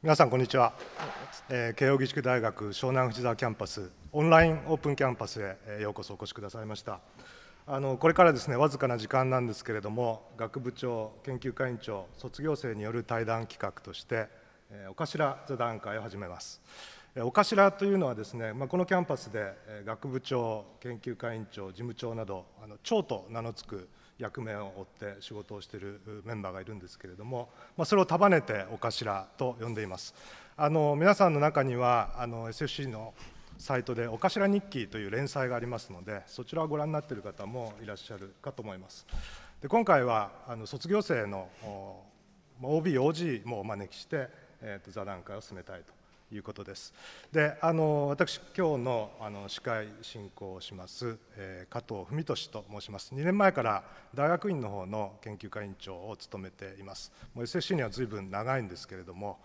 皆さんこんにちは。慶應義塾大学湘南藤沢キャンパスオンラインオープンキャンパスへようこそお越しくださいました。これからですね、わずかな時間なんですけれども、学部長、研究会員長、卒業生による対談企画としておかしら座談会を始めます。おかしらというのはですね、このキャンパスで学部長、研究会員長、事務長など長と名の付く役目を負って仕事をしているメンバーがいるんですけれども、それを束ねておかしらと呼んでいます。皆さんの中にはSFC のサイトでおかしら日記という連載がありますので、そちらをご覧になっている方もいらっしゃるかと思います。で、今回は卒業生の OB、OG もお招きして、座談会を進めたいということです。で、私、今日の司会進行をします、加藤文俊と申します。2年前から大学院の方の研究会員長を務めています。もう SFC には随分長いんですけれども、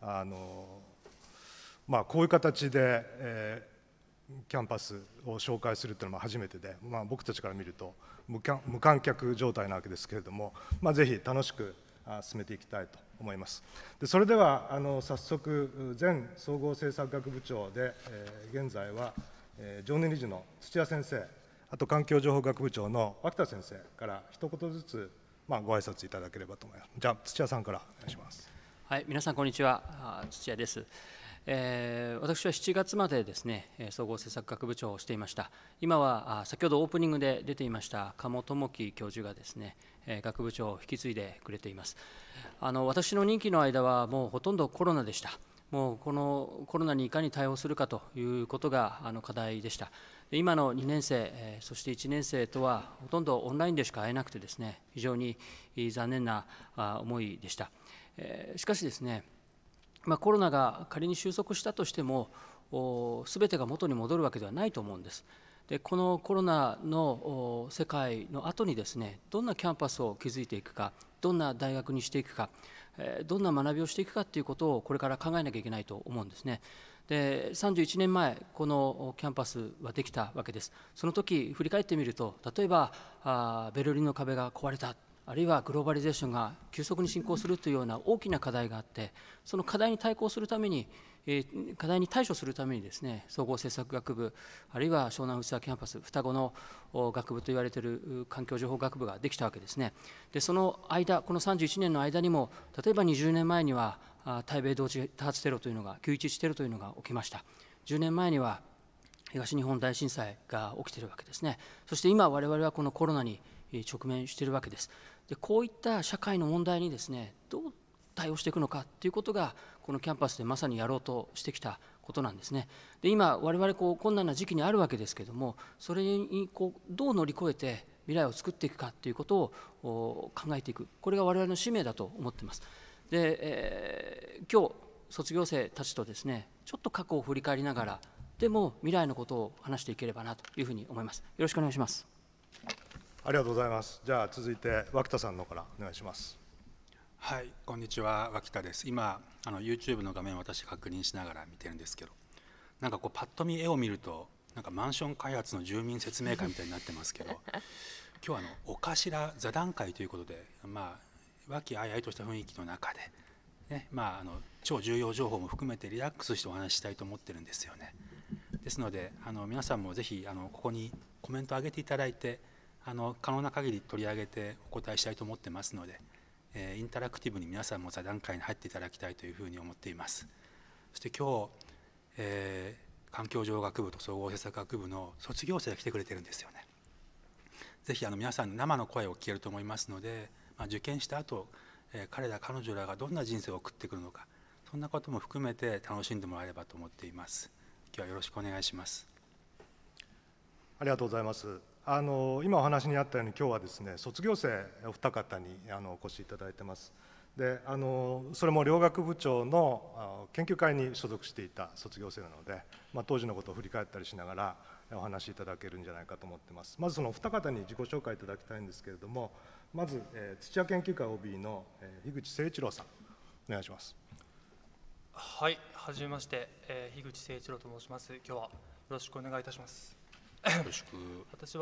こういう形で、キャンパスを紹介するというのは初めてで、僕たちから見ると無観客状態なわけですけれども、ぜひ楽しく進めていきたいと思います。で、それでは早速、前総合政策学部長で、現在は常任理事の土屋先生、あと環境情報学部長の脇田先生から一言ずつご挨拶いただければと思います。じゃあ土屋さんからお願いします。 はい、皆さんこんにちは、土屋です。私は7月までですね、総合政策学部長をしていました。今は先ほどオープニングで出ていました鴨智樹教授がですね、学部長を引き継いでくれています。私の任期の間はもうほとんどコロナでした。もうこのコロナにいかに対応するかということが課題でした。今の2年生、そして1年生とはほとんどオンラインでしか会えなくてですね、非常に残念な思いでした。しかしですね、コロナが仮に収束したとしても、すべてが元に戻るわけではないと思うんです。で、このコロナの世界の後にですね、どんなキャンパスを築いていくか、どんな大学にしていくか、どんな学びをしていくかということをこれから考えなきゃいけないと思うんですね。で、31年前、このキャンパスはできたわけです。その時振り返ってみると、例えばベルリンの壁が壊れた、あるいはグローバリゼーションが急速に進行するというような大きな課題があって、その課題に対抗するために、課題に対処するためにですね、総合政策学部、あるいは湘南藤沢キャンパス、双子の学部と言われている環境情報学部ができたわけですね。で、その間、この31年の間にも、例えば20年前には対米同時多発テロというのが、9.11テロというのが起きました。10年前には東日本大震災が起きているわけですね。そして今、我々はこのコロナに直面しているわけです。で、こういった社会の問題にですね、どう対応していくのかということが、このキャンパスでまさにやろうとしてきたことなんですね。で、今、我々困難な時期にあるわけですけれども、それにどう乗り越えて未来を作っていくかということを考えていく、これが我々の使命だと思っています。で、今日、卒業生たちとですね、ちょっと過去を振り返りながら、でも未来のことを話していければなというふうに思います。よろしくお願いします。 ありがとうございます。じゃあ続いて脇田さんの方からお願いします。 はい、こんにちは、脇田です。今YouTube の画面を私確認しながら見てるんですけど、なんかパッと見絵を見るとなんかマンション開発の住民説明会みたいになってますけど今日はおかしら座談会ということで、和気あいあいとした雰囲気の中で、ね、超重要情報も含めてリラックスしてお話ししたいと思ってるんですよね。ですので皆さんもぜひここにコメントを上げていただいて、可能な限り取り上げてお答えしたいと思ってますので、インタラクティブに皆さんも座談会に入っていただきたいというふうに思っています。そして今日、環境情報学部と総合政策学部の卒業生が来てくれてるんですよね。ぜひ皆さんの生の声を聞けると思いますので、受験した後、彼ら彼女らがどんな人生を送ってくるのか、そんなことも含めて楽しんでもらえればと思っています。今日はよろしくお願いします。 ありがとうございます。今お話にあったように今日はですね、卒業生お二方にお越しいただいてます。で、それも両学部長の研究会に所属していた卒業生なので、当時のことを振り返ったりしながらお話しいただけるんじゃないかと思ってます。まずそのお二方に自己紹介いただきたいんですけれども、まず、土屋研究会 OB の樋口誠一郎さん、お願いします。 はい、はじめまして、樋口誠一郎と申します。今日はよろしくお願いいたします。 よろしく。 私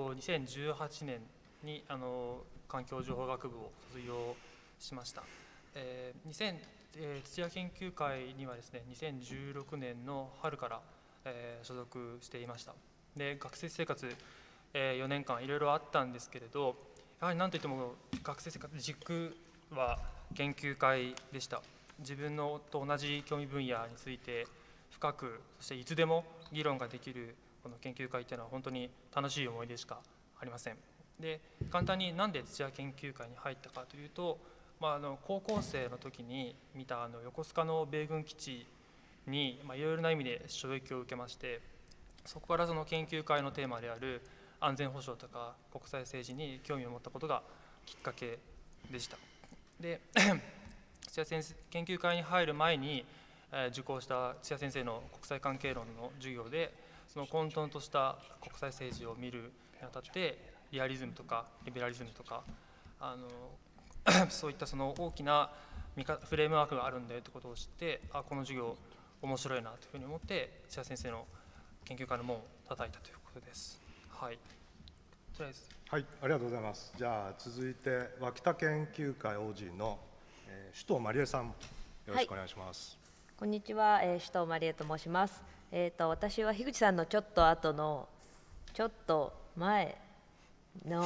は、2018年に環境情報学部を卒業しました。 土屋研究会にはですね、2016年の春から、所属していました。で、学生生活、4年間いろいろあったんですけれど、やはり何といっても学生生活軸は研究会でした。自分のと同じ興味分野について深く、そしていつでも議論ができるこの研究会というのは本当に楽しい思い出しかありません。で、簡単になんで土屋研究会に入ったかというと、高校生の時に見た横須賀の米軍基地にいろいろな意味で衝撃を受けまして、そこからその研究会のテーマである安全保障とか国際政治に興味を持ったことがきっかけでした。で、土屋先生、研究会に入る前に受講した土屋先生の国際関係論の授業で、その混沌とした国際政治を見るにあたってリアリズムとかリベラリズムとかそういったその大きなフレームワークがあるんだよということを知って、この授業面白いなというふうに思って土屋先生の研究会の門を叩いたということです。はい。とりあえず。 はい、ありがとうございます。じゃあ続いて脇田研究会 OG の首藤まりえさん、よろしくお願いします。 はい、こんにちは、首藤まりえと申します。私は樋口さんのちょっと後のちょっと前の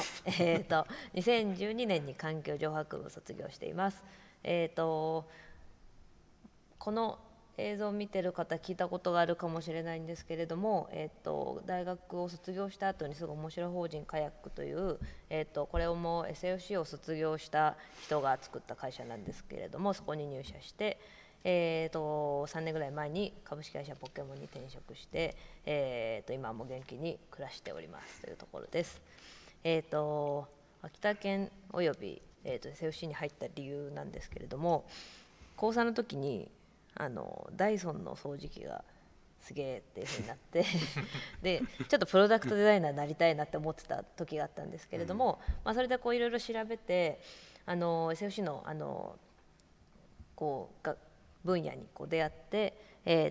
2012年に環境情報学部を卒業しています。この映像を見てる方聞いたことがあるかもしれないんですけれども、大学を卒業した後にすぐ面白法人カヤックという、これをもう SFC を卒業した人が作った会社なんですけれども、そこに入社して、3年ぐらい前に株式会社ポケモンに転職して、今も元気に暮らしておりますというところです。秋田県および、SFC に入った理由なんですけれども、高3の時にダイソンの掃除機がすげえっていう風になってでちょっとプロダクトデザイナーになりたいなって思ってた時があったんですけれども、それでこういろいろ調べてSFC の分野に出会って、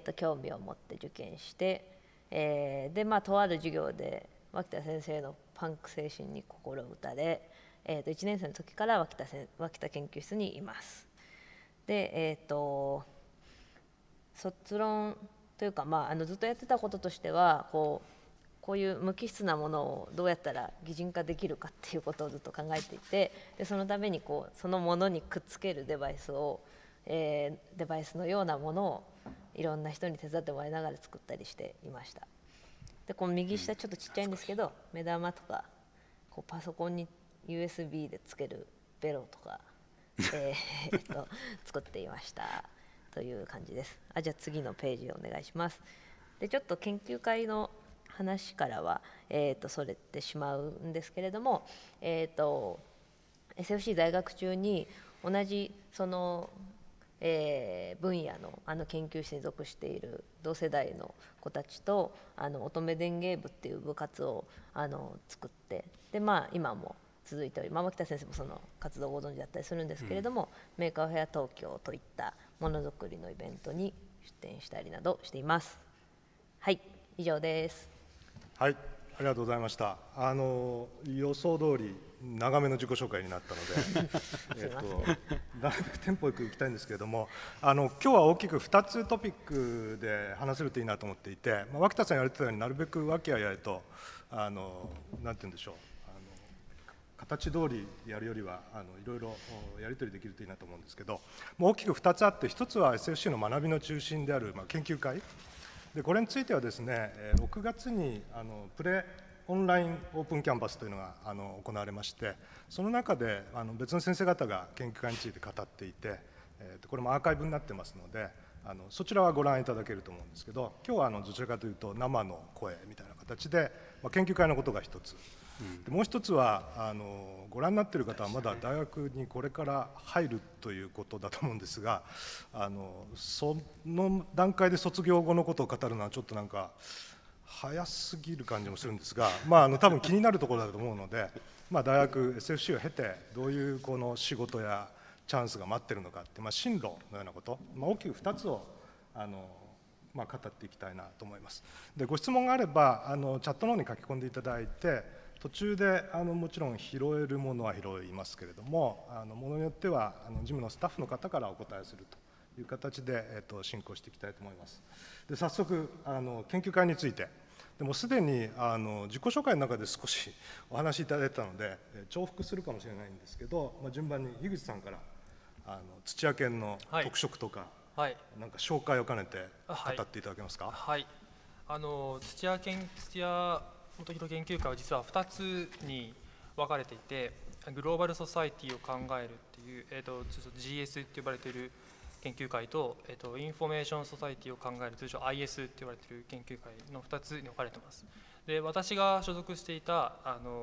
興味を持って受験して、でとある授業で脇田先生のパンク精神に心打たれ、1年生の時から脇田研究室にいます。で、卒論というか、ずっとやってたこととしてはこういう無機質なものをどうやったら擬人化できるかっていうことをずっと考えていて、でそのためにそのものにくっつけるデバイスのようなものをいろんな人に手伝ってもらいながら作ったりしていました。でこの右下ちょっとちっちゃいんですけど、目玉とかパソコンに USB でつけるベロとか、作っていましたという感じです。じゃあ次のページをお願いします。でちょっと研究会の話からは、それてしまうんですけれども、SFC 在学中に同じその、分野の研究室に属している同世代の子たちと乙女電芸部っていう部活を作って、で今も続いており、牧田先生もその活動をご存知だったりするんですけれども、メーカーフェア東京といったものづくりのイベントに出展したりなどしています。はい、以上です。 はい、ありがとうございました。予想通り長めの自己紹介になったのでなるべくテンポよくいきたいんですけれども、今日は大きく2つトピックで話せるといいなと思っていて、脇田さん言われてたようになるべく和気あいあいとなんて言うんでしょう、形通りやるよりはいろいろやり取りできるといいなと思うんですけど、大きく2つあって、1つは SFC の学びの中心である研究会で、これについてはですね、6月にプレオンラインオープンキャンパスというのが行われまして、その中で別の先生方が研究会について語っていて、これもアーカイブになってますので、そちらはご覧いただけると思うんですけど、今日はどちらかというと生の声みたいな形で、研究会のことが一つ、でもう一つはご覧になっている方はまだ大学にこれから入るということだと思うんですが、その段階で卒業後のことを語るのはちょっとなんか早すぎる感じもするんですが、多分気になるところだと思うので、大学 SFC を経てどういうこの仕事やチャンスが待っているのかって、進路のようなこと、大きく2つを語っていきたいなと思います。でご質問があればチャットの方に書き込んでいただいて、 途中でもちろん拾えるものは拾いますけれども、ものによっては事務のスタッフの方からお答えするという形で、進行していきたいと思います。で早速研究会について、でもすでに自己紹介の中で少しお話しいただいたので重複するかもしれないんですけど、順番に樋口さんから土屋犬の特色とか、 はい、 なんか紹介を兼ねて語っていただけますか。 はい、土屋元弘研究会は実は2つに分かれていて、グローバルソサイティを考えるっていう、GS って呼ばれている研究会と、インフォメーションソサイティを考える通称 IS って言われている研究会の2つに分かれています。で私が所属していた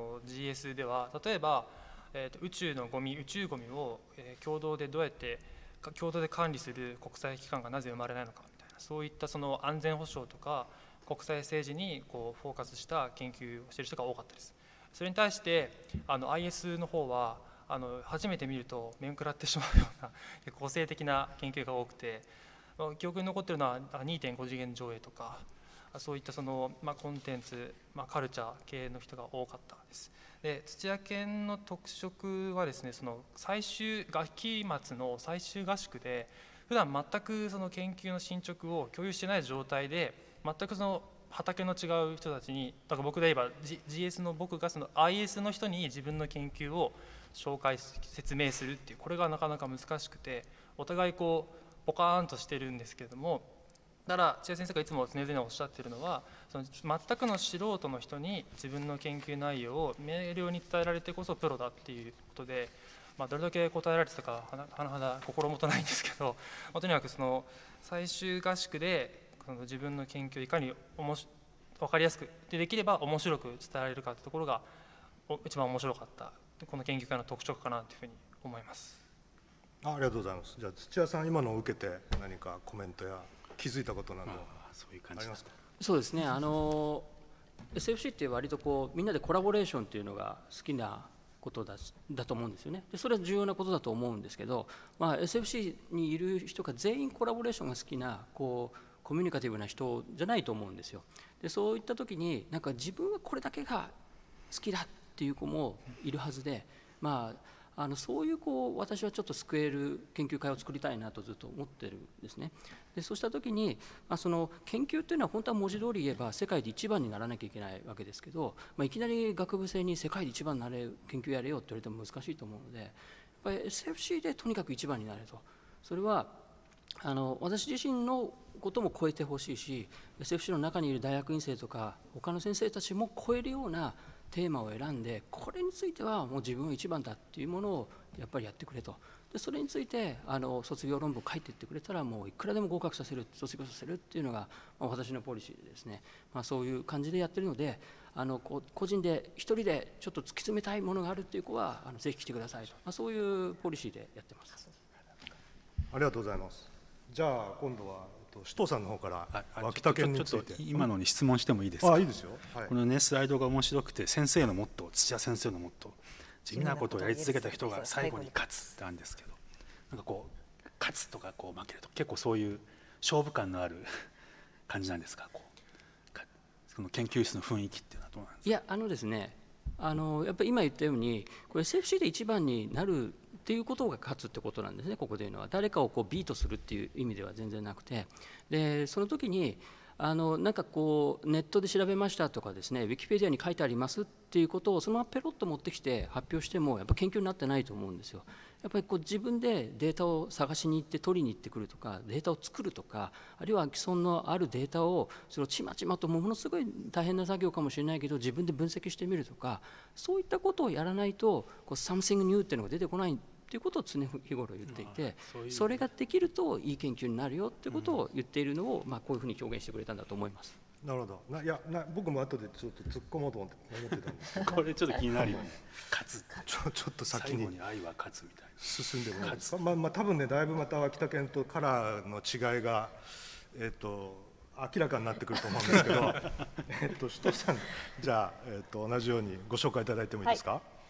GS では、例えば、宇宙ゴミを、共同で管理する国際機関がなぜ生まれないのかみたいな、そういったその安全保障とか国際政治にフォーカスした研究をしている人が多かったです。それに対してIS の方は初めて見ると面食らってしまうような個性的な研究が多くて、記憶に残っているのは 2.5 次元上映とか、そういったコンテンツ、カルチャー系の人が多かったです。で土屋犬の特色はですね、その学期末の最終合宿で普段全くその研究の進捗を共有してない状態で、全くその畑の違う人たちに、だから僕で言えば GS の僕がその IS の人に自分の研究を説明するっていう、これがなかなか難しくて、お互いポカーンとしてるんですけれども、だから千谷先生がいつも常々おっしゃっているのは、その全くの素人の人に自分の研究内容を明瞭に伝えられてこそプロだっていうことで、どれだけ答えられてたか甚だ心もとないんですけど、とにかくその最終合宿でその自分の研究をいかに分かりやすくできれば面白く伝えられるかというところが一番面白かったこの研究会の特色かなというふうに思います。 ありがとうございます。じゃあ土屋さん、今のを受けて何かコメントや気づいたことなどありますか。 そうですね、SFC って割とみんなでコラボレーションっていうのが好きなことだと思うんですよね。でそれは重要なことだと思うんですけど、SFC にいる人が全員コラボレーションが好きなコミュニカティブな人じゃないと思うんですよ。でそういった時になんか自分はこれだけが好きだっていう子もいるはずで、そういう子を私はちょっと救える研究会を作りたいなとずっと思ってるんですね。でそうした時に、その研究っていうのは本当は文字通り言えば世界で一番にならなきゃいけないわけですけど、いきなり学部生に世界で一番になれる研究やれよって言われても難しいと思うので、やっぱり SFC でとにかく一番になれと、それは私自身のことも超えてほしいし、 SFC の中にいる大学院生とか他の先生たちも超えるようなテーマを選んで、これについてはもう自分は一番だっていうものをやっぱりやってくれと。でそれについて卒業論文を書いていってくれたら、もういくらでも合格させる、卒業させるっていうのが、私のポリシーでですね、そういう感じでやってるので、個人で一人でちょっと突き詰めたいものがあるっていう子はぜひ来てくださいと、そういうポリシーでやってます。 ありがとうございます。じゃあ今度は首藤さんの方から脇田研について、 今のに質問してもいいですか。 いいですよ。 このねスライドが面白くて、先生のモットー、土屋先生のモットー、地味なことをやり続けた人が最後に勝つってあるんですけど、なんか勝つとか負けると結構そういう勝負感のある感じなんですか。その研究室の雰囲気っていうのはどうなんですか。 いやですね、やっぱり今言ったようにこれ SFC で一番になるっていうことが勝つってことなんですね。ここでいうのは誰かをビートするっていう意味では全然なくて、でその時になんかネットで調べましたとかですね、ウィキペディアに書いてありますっていうことをそのままペロッと持ってきて発表してもやっぱ研究になってないと思うんですよ。やっぱり自分でデータを探しに行って取りに行ってくるとか、データを作るとか、あるいは既存のあるデータをそれをちまちまとものすごい大変な作業かもしれないけど自分で分析してみるとか、そういったことをやらないとsomething new っていうのが出てこないということを常日頃言っていて、それができるといい研究になるよということを言っているのを、こういうふうに表現してくれたんだと思います。 なるほど。僕も後でちょっと突っ込もうと思ってたんですけどこれちょっと気になるよね。勝つちょっと先に最後に愛は勝つみたいな進んでもらえますか。多分ね、だいぶまた脇田研とカラーの違いが明らかになってくると思うんですけど首藤さん、じゃあ、同じようにご紹介いただいてもいいですか。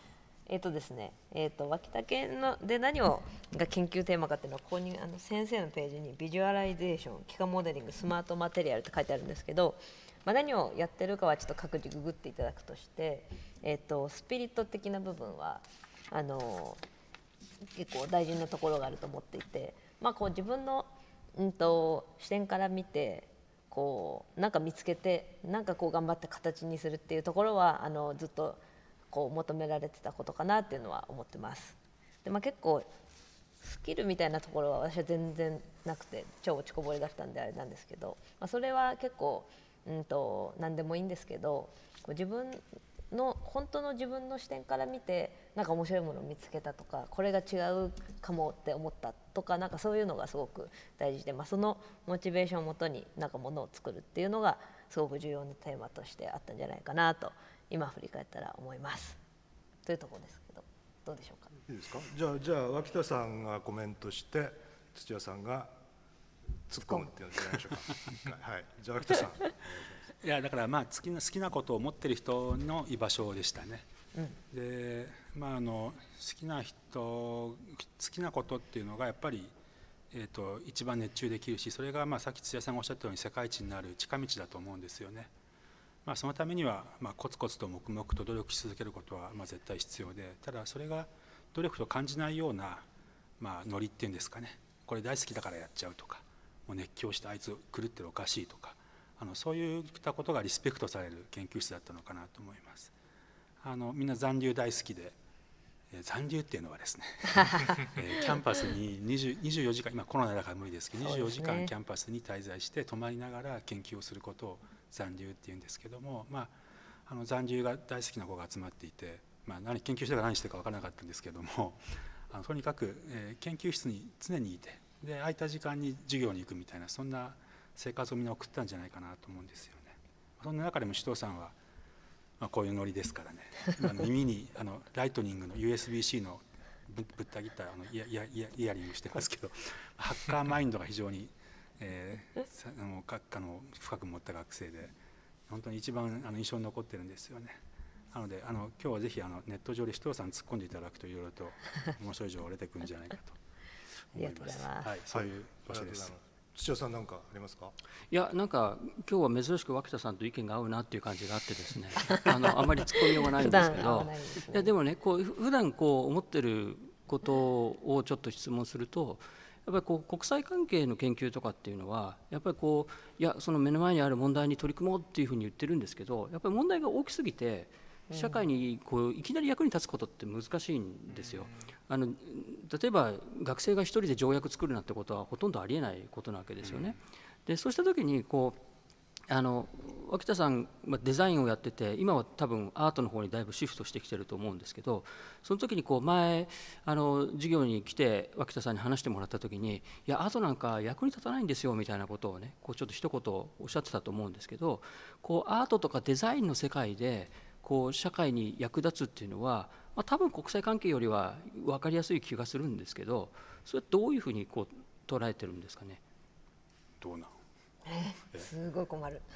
ですね、脇田県ので何をが研究テーマかっていうのは、ここに先生のページにビジュアライゼーション、幾何モデリング、スマートマテリアルって書いてあるんですけど、何をやってるかはちょっと各自ググっていただくとして、スピリット的な部分は結構大事なところがあると思っていて、こう自分の、視点から見てこうなんか見つけてなんかこう頑張って形にするっていうところはずっとこう求められてたことかなっていうのは思ってます。で、結構スキルみたいなところは私は全然なくて超落ちこぼれだったんであれなんですけど、それは結構何でもいいんですけど、こう自分の本当の自分の視点から見てなんか面白いものを見つけたとか、これが違うかもって思ったとか、なんかそういうのがすごく大事で、そのモチベーションをもとになんかものを作るっていうのがすごく重要なテーマとしてあったんじゃないかなと今振り返ったら思いますというところですけど、どうでしょうか。 いいですか。じゃあ脇田さんがコメントして土屋さんが突っ込むっていうのじゃないでしょうか。はい、じゃあ脇田さん。 いやだから好きなことを持ってる人の居場所でしたね。で好きなことっていうのがやっぱり、一番熱中できるし、それがさっき土屋さんがおっしゃったように世界一になる近道だと思うんですよね。そのためには、コツコツと黙々と努力し続けることは絶対必要で、ただそれが努力と感じないような、ノリっていうんですかね、これ大好きだからやっちゃうとか、もう熱狂してあいつ狂ってるおかしいとか、そういったことがリスペクトされる研究室だったのかなと思います。みんな残留大好きで、残留っていうのはですねキャンパスに24時間、今コロナだから無理ですけど、24時間キャンパスに滞在して泊まりながら研究をすることを残留っていうんですけども、残留が大好きな子が集まっていて、研究してから何してるか分からなかったんですけども、とにかく、研究室に常にいて、で空いた時間に授業に行くみたいな、そんな生活をみんな送ったんじゃないかなと思うんですよね。そんな中でも首藤さんは、こういうノリですからね、耳にライトニングの USB-C のぶった切ったイヤリングしてますけど、ハッカーマインドが非常に、深く持った学生で、本当に一番印象に残ってるんですよね。なので今日はぜひネット上で首藤さん突っ込んでいただくといろいろと面白い情報が出てくるんじゃないかと思います。はい、そういう場所です。 土屋さん何かありますか。 いや、なんか今日は珍しく脇田さんと意見が合うなっていう感じがあってですねあまり突っ込みようがないんですけどいやでもね、こう普段こう思ってることをちょっと質問すると、やっぱりこう国際関係の研究とかっていうのはやっぱりこうその目の前にある問題に取り組もうっていうふうに言ってるんですけど、やっぱり問題が大きすぎて社会にこういきなり役に立つことって難しいんですよ。例えば学生が一人で条約作るなんてことはほとんどありえないことなわけですよね。でそうした時にこう脇田さんデザインをやってて、今は多分アートの方にだいぶシフトしてきてると思うんですけど、その時にこう前授業に来て脇田さんに話してもらった時に、いやアートなんか役に立たないんですよみたいなことをね、こうちょっと一言おっしゃってたと思うんですけど、こうアートとかデザインの世界でこう社会に役立つっていうのは、多分国際関係よりは分かりやすい気がするんですけど、それはどういうふうにこう捉えてるんですかね。 どうなんすごい困る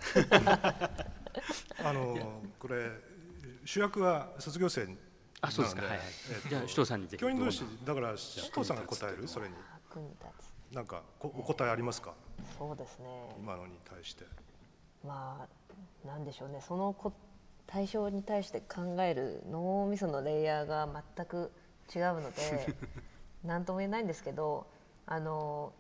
これ主役は卒業生なので、 そうですか。はい、じゃあ首藤さんにぜひ。 教員同士だから首藤さんが答える。それになんかお答えありますか。 そうですね、 今のに対してなんでしょうね、その対象に対して考える脳みそのレイヤーが全く違うので何とも言えないんですけど、でも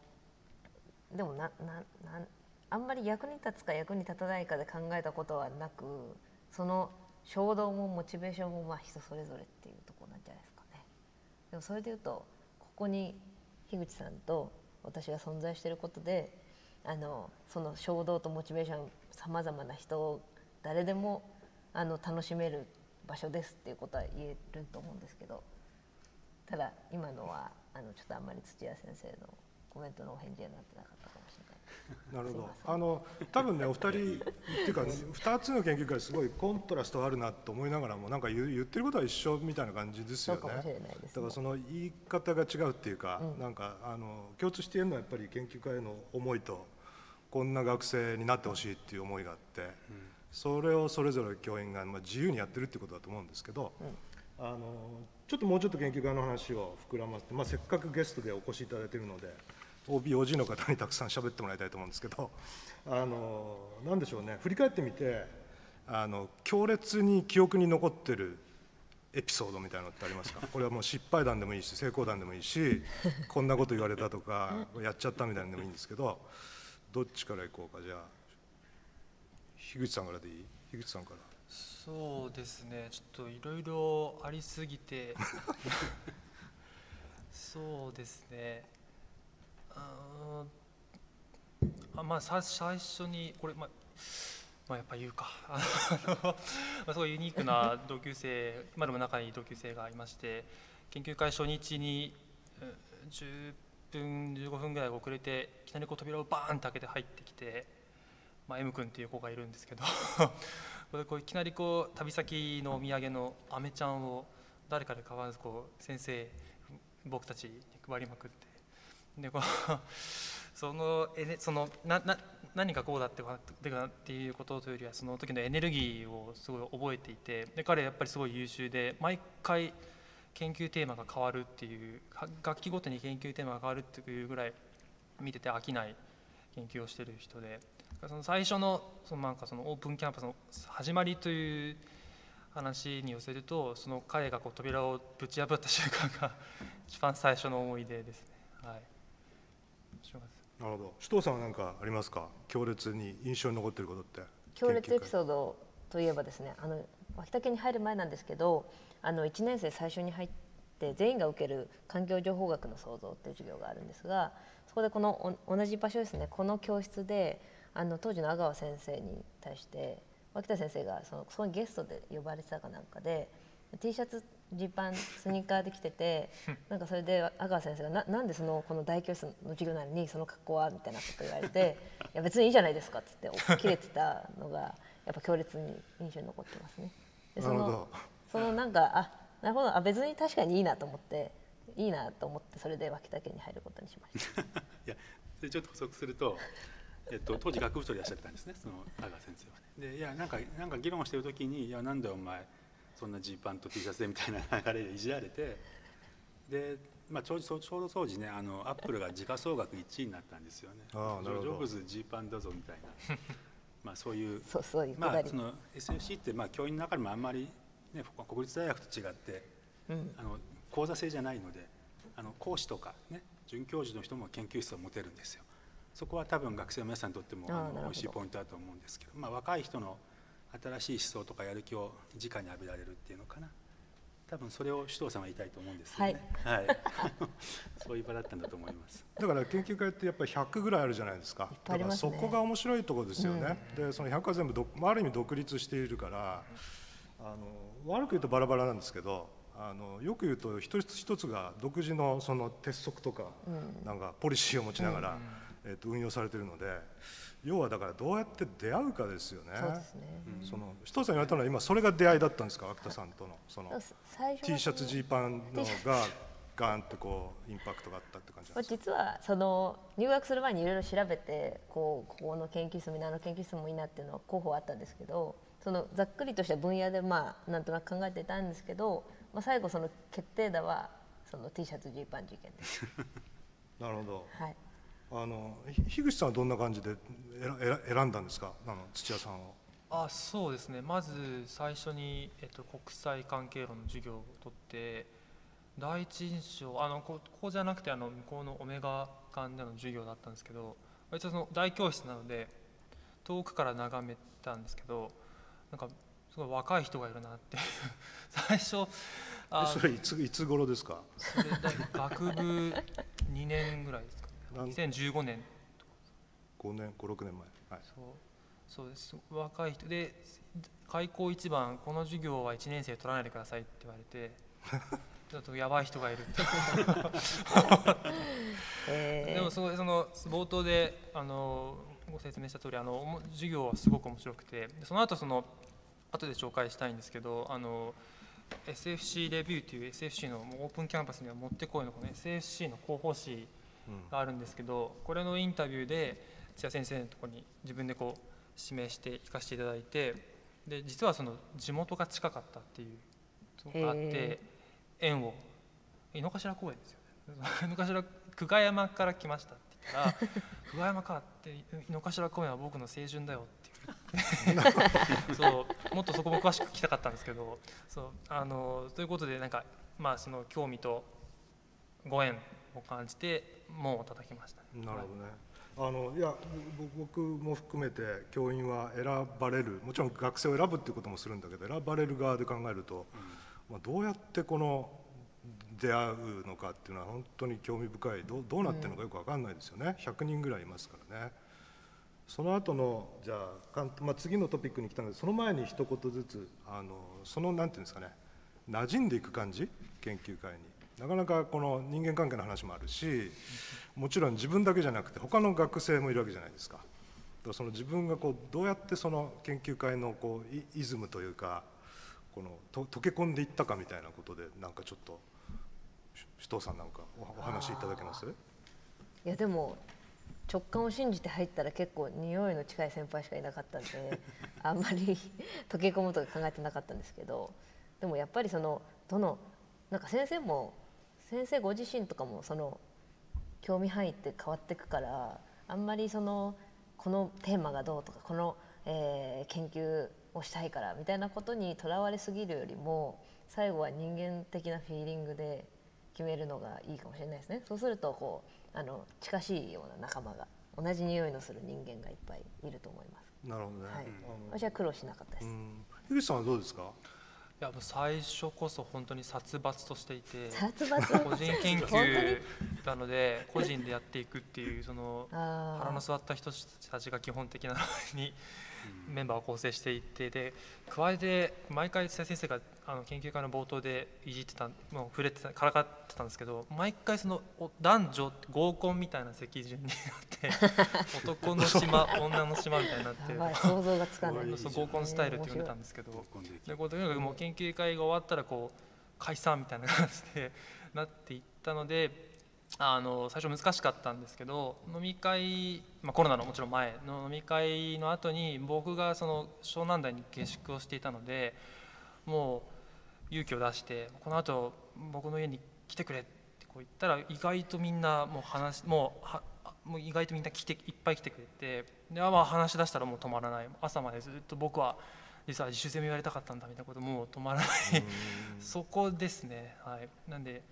あんまり役に立つか役に立たないかで考えたことはなく、その衝動もモチベーションも人それぞれっていうところなんじゃないですかね。でもそれでいうとここに樋口さんと私が存在していることでその衝動とモチベーションさまざまな人を誰でも楽しめる場所ですっていうことは言えると思うんですけど、ただ今のはちょっとあんまり土屋先生のコメントのお返事になってなかったかもしれない。 なるほど。多分ね、お二人っていうか、2つの研究会すごいコントラストあるなと思いながらも、なんか言ってることは一緒みたいな感じですよね。 そうかもしれないですね。 だからその言い方が違うっていうか、なんか共通しているのはやっぱり研究会の思いと、こんな学生になってほしいっていう思いがあって、それをそれぞれ教員が自由にやってるってことだと思うんですけど、 ちょっともうちょっと研究会の話を膨らませて、せっかくゲストでお越しいただいているので OB、OG の方にたくさん喋ってもらいたいと思うんですけど、なんでしょうね、振り返ってみて強烈に記憶に残ってるエピソードみたいなのってありますか？これはもう失敗談でもいいし成功談でもいいし、こんなこと言われたとかやっちゃったみたいなのでもいいんですけど、どっちからいこうか。じゃあ樋口さんからでいい？樋口さんから。 そうですね、ちょっといろいろありすぎてそうですね、最初にこれ、やっぱ言うかすごいユニークな同級生、今でも仲いい同級生がいまして、研究会初日に10分15分ぐらい遅れていきなり扉をバーンと開けて入ってきて、M 君っていう子がいるんですけどこういきなり旅先のお土産のアメちゃんを誰かで買わず先生僕たちに配りまくって、で何かこうだっていうことというよりは、その時のエネルギーをすごい覚えていて、で彼はやっぱりすごい優秀で、毎回研究テーマが変わるっていう、学期ごとに研究テーマが変わるっていうぐらい見てて飽きない研究をしている人で、その最初のそのオープンキャンパスの始まりという話に寄せると、その彼が扉をぶち破った瞬間が一番最初の思い出ですね。はい。 なるほど。首藤さんは何かありますか？強烈に印象に残っていることって。 強烈エピソードといえばですね、脇田家に入る前なんですけど、1年生最初に入って全員が受ける環境情報学の創造っていう授業があるんですが、そこで同じ場所ですね、この教室で当時の阿川先生に対して脇田先生がそのゲストで呼ばれてたかなんかで T シャツジーパンスニーカーで来ててなんかそれで阿川先生がなんでこの大教室の授業なのにその格好はみたいなこと言われていや別にいいじゃないですかっつって切れてたのがやっぱ強烈に印象に残ってますね。でなるほど、別に確かにいいなと思ってそれで脇田家に入ることにしましたいやそれちょっと補足すると当時学部長でいらっしゃったんですね、その阿川先生はね。でいやなんか議論してる時に「いやなんでお前そんなジーパンと T シャツで」みたいな流れでいじられて、で、ちょうど当時ねアップルが時価総額1位になったんですよね。ジョブズジーパンだぞみたいなそういうその SFC って教員の中でもあんまり、ね、国立大学と違って、講座制じゃないので講師とか、ね、准教授の人も研究室を持てるんですよ。そこは多分学生の皆さんにとっても美味しいポイントだと思うんですけど、若い人の新しい思想とかやる気を直に浴びられるっていうのかな、多分それを首藤さんは言いたいと思うんですよね。はい、そういう場だったんだと思います。 だから研究会ってやっぱり100ぐらいあるじゃないですか。だからそこが面白いところですよね。でその100は全部ある意味独立しているから、悪く言うとバラバラなんですけど、よく言うと一つ一つが独自のその鉄則とか、なんかポリシーを持ちながら、運用されているので、要はだからどうやって出会うかですよね。 そうですね。 首藤さん言われたのは今それが出会いだったんですか、秋田さんとのT シャツジーパンのがガーンとインパクトがあったって感じなんですか？ 実は入学する前にいろいろ調べてここの研究室もいいな、研究室もいいなっていうのは候補あったんですけど、ざっくりとした分野でなんとなく考えていたんですけど、最後決定打はT シャツジーパン事件です。 なるほど。 はい。 樋口さんはどんな感じで選んだんですか、土屋さんを。 そうですね、まず最初に、国際関係論の授業を取って、第一印象ここじゃなくて向こうのオメガ館での授業だったんですけど、割と大教室なので遠くから眺めたんですけど、なんかすごい若い人がいるなって最初それいつ頃ですか？ それ学部2年ぐらいですかね。2015年とか 5年56年前、はい、 そうです。若い人で開校一番この授業は1年生取らないでくださいって言われてちょっとやばい人がいるってでも冒頭でご説明した通り授業はすごく面白くて、その後後で紹介したいんですけどSFC レビューという SFC のオープンキャンパスにはもってこいのSFC の広報誌があるんですけど、これのインタビューで土屋先生のところに自分で指名して行かせていただいて、で実は地元が近かったっていうがあって園を井の頭公園ですよね井の頭久我山から来ましたって言ったら久我山かって井の頭公園は僕の青春だよって言ってそうもっとそこも詳しく聞きたかったんですけどそうということでなんかまあその興味とご縁を感じて門を叩きましたね。 なるほどね。いや僕も含めて教員は選ばれる、もちろん学生を選ぶっていうこともするんだけど、選ばれる側で考えると、まあ、どうやってこの出会うのかっていうのは本当に興味深い。どうなってるのかよく分かんないですよね。100人ぐらいいますからね。その後のじゃあ、まあ、次のトピックに来たので、その前に一言ずつそのなんていうんですかね、馴染んでいく感じ、研究会に。なかなかこの人間関係の話もあるし、もちろん自分だけじゃなくて他の学生もいるわけじゃないですか。だからその自分がこうどうやってその研究会のこうイズムというかこの溶け込んでいったかみたいなことで、なんかちょっと首藤さんなんかお話しいただけます？ いやでも直感を信じて入ったら結構匂いの近い先輩しかいなかったんであんまり溶け込むとか考えてなかったんですけど、でもやっぱりそのなんか先生ご自身とかもその興味範囲って変わっていくから、あんまりこのテーマがどうとかこの、研究をしたいからみたいなことにとらわれすぎるよりも、最後は人間的なフィーリングで決めるのがいいかもしれないですね。そうするとこう近しいような仲間が、同じ匂いのする人間がいっぱいいると思います。 なるほどね。 はい、私は苦労しなかったです。 樋口さんはどうですか？ いやもう最初こそ本当に殺伐としていて、 殺伐個人研究なので個人でやっていくっていうその腹の据わった人たちが基本的なにメンバーを構成していて、で加えて毎回先生が研究会の冒頭でいじってた、もう触れてたからかってたんですけど、毎回その男女合コンみたいな席順になって男の島女の島みたいになって想像がつかない。 合コンスタイルって呼んでたんですけど、でとにかくもう研究会が終わったらこう解散みたいな感じでなっていったので、最初難しかったんですけど、飲み会、コロナのもちろん前の飲み会の後に僕がその湘南台に下宿をしていたので、もう勇気を出してこの後僕の家に来てくれってこう言ったら、意外とみんなもう意外とみんないっぱい来てくれて、で話し出したらもう止まらない。朝までずっと僕は実は自主ゼミをやりたかったんだみたいなこともう止まらないそこですね。はい、なんで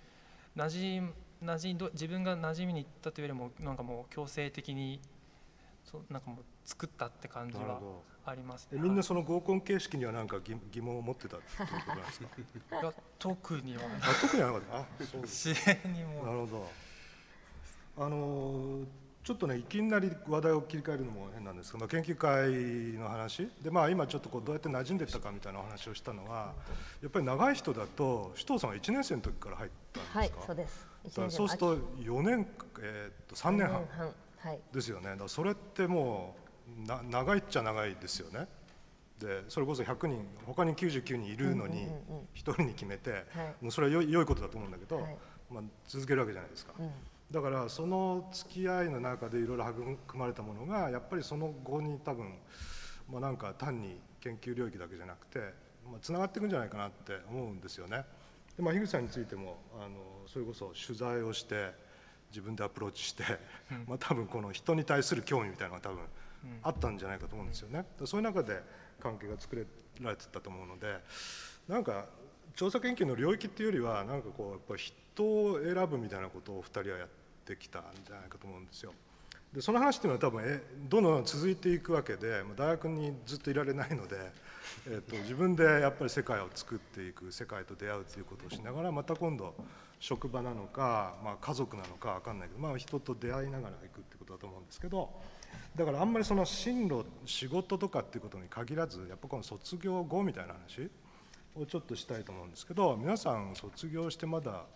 自分が馴染みに行ったというよりも、なんかもう強制的になんかもう作ったって感じはありますね。 みんなその合コン形式には何か疑問を持ってたってことなんですか？ いや特には特にはなかった。そう自然にも。 なるほど。ちょっとね、いきなり話題を切り替えるのも変なんですが、研究会の話で、今ちょっとこうどうやって馴染んでいったかみたいなお話をしたのは、やっぱり長い人だと首藤さんは1年生の時から入ったんですか？ はい、そうです。 そうすると4年、3年半ですよね。だからそれってもう長いっちゃ長いですよね。でそれこそ100人他に99人いるのに1人に決めて、もうそれは良いことだと思うんだけど、続けるわけじゃないですか。だからその付き合いの中でいろいろ育まれたものがやっぱりその後に多分、なんか単に研究領域だけじゃなくてつながっていくんじゃないかなって思うんですよね。で樋口さんについてもそれこそ取材をして自分でアプローチして、多分この人に対する興味みたいなのが多分あったんじゃないかと思うんですよね。そういう中で関係が作られてたと思うので、なんか調査研究の領域っていうよりはなんかこうやっぱり人を選ぶみたいなことを2人はやってきたんじゃないかと思うんですよ。でその話っていうのは多分どんどん続いていくわけで、大学にずっといられないので、自分でやっぱり世界を作っていく、世界と出会うということをしながら、また今度職場なのか、家族なのか分かんないけど、人と出会いながら行くってことだと思うんですけど、だからあんまりその進路仕事とかっていうことに限らず、やっぱこの卒業後みたいな話をちょっとしたいと思うんですけど、皆さん卒業してまだ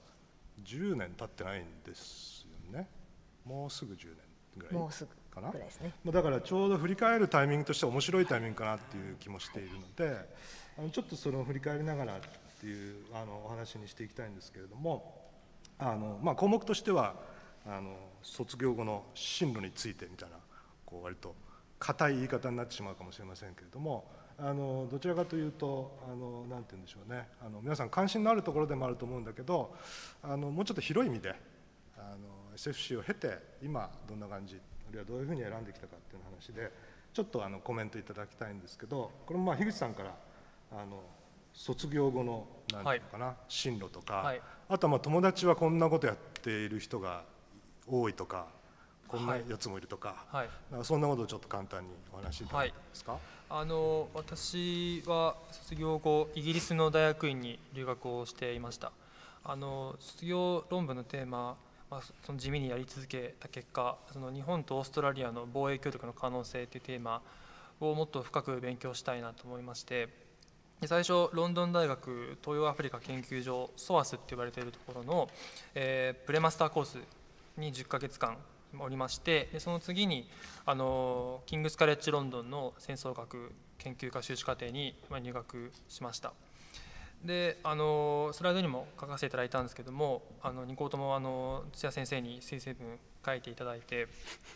10年経ってないんですよね。もうすぐ10年ぐらいもうすぐかな。 ぐらいですね。 だからちょうど振り返るタイミングとしては面白いタイミングかなっていう気もしているので、ちょっとその振り返りながらっていうお話にしていきたいんですけれども、項目としては卒業後の進路についてみたいな、こう割と硬い言い方になってしまうかもしれませんけれども、 どちらかというとなんて言うんでしょうね、皆さん関心のあるところでもあると思うんだけど、もうちょっと広い意味でSFC を経て今どんな感じ、あるいはどういうふうに選んできたかっていう話でちょっとコメントいただきたいんですけど、これも樋口さんから卒業後の何ていうのかな、進路とか、あとは友達はこんなことやっている人が多いとか、こんなやつもいるとか、そんなことをちょっと簡単にお話しいただけますか。 私は卒業後イギリスの大学院に留学をしていました。卒業論文のテーマ、その地味にやり続けた結果、その日本とオーストラリアの防衛協力の可能性というテーマをもっと深く勉強したいなと思いまして、最初ロンドン大学東洋アフリカ研究所SOASって呼ばれているところの、プレマスターコースに10ヶ月間おりまして、でその次にキングスカレッジロンドンの戦争学研究科修士課程に入学しました。でスライドにも書かせていただいたんですけども、2校とも土屋先生に推薦文書いていただいて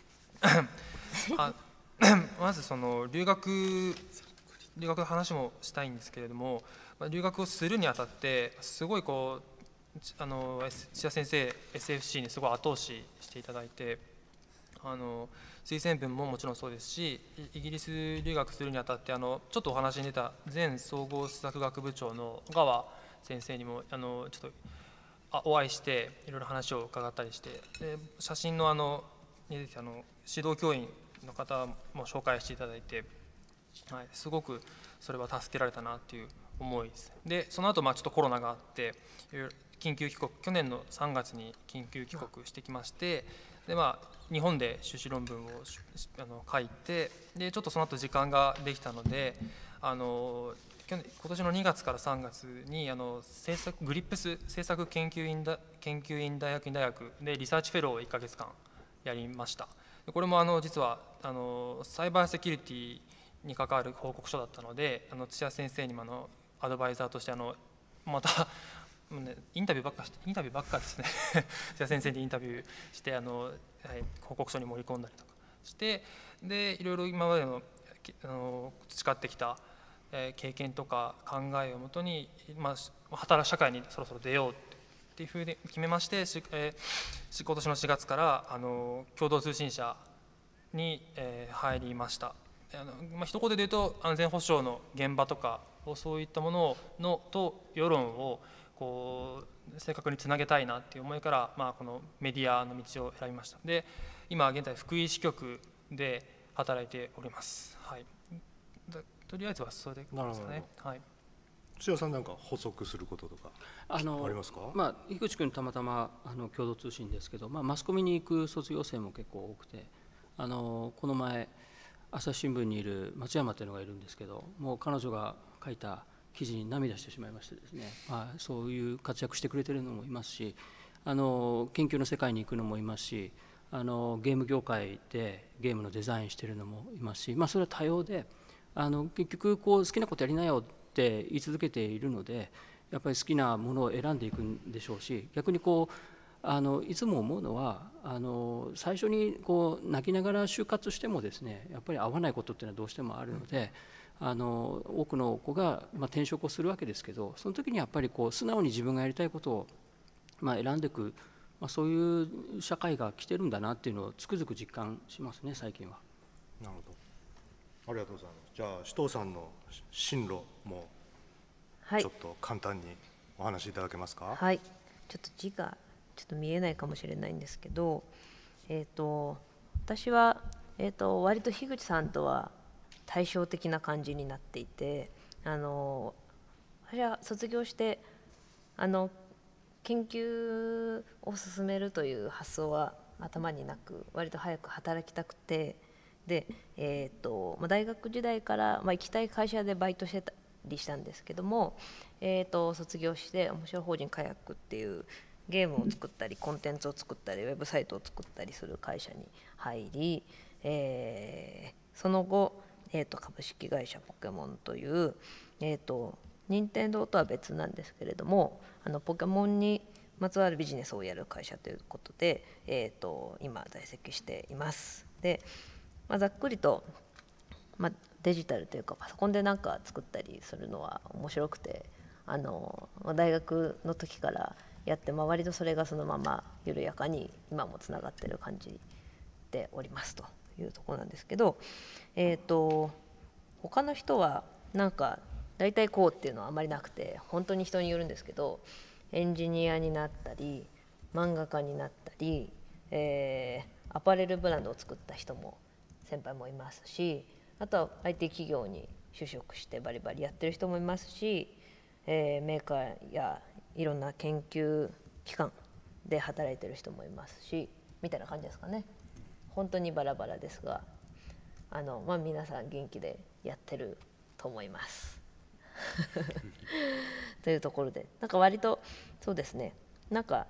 まずその留学の話もしたいんですけれども、留学をするにあたってすごいこう土屋先生 SFC にすごい後押ししていただいて、推薦文ももちろんそうですし、イギリス留学するにあたってちょっとお話に出た前総合施策学部長の小川先生にもちょっとお会いしていろいろ話を伺ったりして、で写真のに出てきた指導教員の方も紹介していただいて、すごくそれは助けられたなっていう思いです。でその後ちょっとコロナがあって緊急帰国、去年の3月に緊急帰国してきまして、で日本で修士論文を書いて、でちょっとその後時間ができたので今年の2月から3月にグリップス政策研究院大学院大学でリサーチフェローを1ヶ月間やりました。これも実はサイバーセキュリティに関わる報告書だったので、土屋先生にもアドバイザーとしてまたインタビューばっかですね土屋先生にインタビューして報告書に盛り込んだりとかして、でいろいろ今までの培ってきた経験とか考えをもとに、社会にそろそろ出ようっていうふうに決めまして、今年の4月から共同通信社に入りました。一言で言うと安全保障の現場とかそういったものと世論を正確につなげたいなっていう思いから、このメディアの道を選びました。で今現在福井支局で働いております。とりあえずはそれですかね。 土屋さんなんか補足することとかありますか。 樋口君たまたま共同通信ですけど、マスコミに行く卒業生も結構多くて、この前朝日新聞にいる松山というのがいるんですけど、もう彼女が書いた記事に涙してしまいましてですね、そういう活躍してくれてるのもいますし、研究の世界に行くのもいますし、ゲーム業界でゲームのデザインしてるのもいますし、それは多様で、結局好きなことやりなよって言い続けているので、やっぱり好きなものを選んでいくんでしょうし、逆にいつも思うのは最初に泣きながら就活してもですね、やっぱり合わないことっていうのはどうしてもあるので、多くの子が転職をするわけですけど、その時にやっぱり素直に自分がやりたいことを選んでいく、そういう社会が来てるんだなっていうのをつくづく実感しますね、最近は。 なるほど、ありがとうございます。じゃあ首藤さんの進路もちょっと簡単にお話しいただけますか。 はい、ちょっと字がちょっと見えないかもしれないんですけど、私は、割と樋口さんとは対照的な感じになっていて、私は卒業して研究を進めるという発想は頭になく、割と早く働きたくて、で、大学時代から、行きたい会社でバイトしてたりしたんですけども、卒業して面白法人カヤックっていうゲームを作ったりコンテンツを作ったりウェブサイトを作ったりする会社に入り、その後、株式会社ポケモンという、任天堂とは別なんですけれども、ポケモンにまつわるビジネスをやる会社ということで、今在籍しています。で、ざっくりと、 まあ、デジタルというかパソコンでなんか作ったりするのは面白くて、大学の時からやって、割とそれがそのまま緩やかに今もつながってる感じでおりますというところなんですけど、他の人はなんか大体こうっていうのはあまりなくて、本当に人によるんですけど、エンジニアになったり漫画家になったり、アパレルブランドを作った人も先輩もいますし、あとは IT 企業に就職してバリバリやってる人もいますし、メーカーやいろんな研究機関で働いてる人もいますし、みたいな感じですかね。本当にバラバラですが、皆さん元気でやってると思いますというところで、なんか割とそうですね、なんか